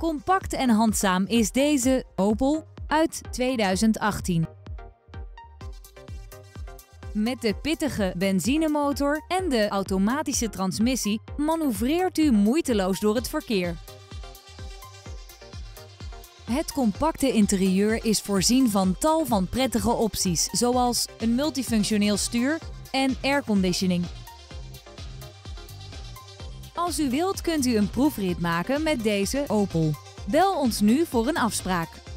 Compact en handzaam is deze Opel uit 2018. Met de pittige benzinemotor en de automatische transmissie manoeuvreert u moeiteloos door het verkeer. Het compacte interieur is voorzien van tal van prettige opties, zoals een multifunctioneel stuur en airconditioning. Als u wilt kunt u een proefrit maken met deze Opel. Bel ons nu voor een afspraak.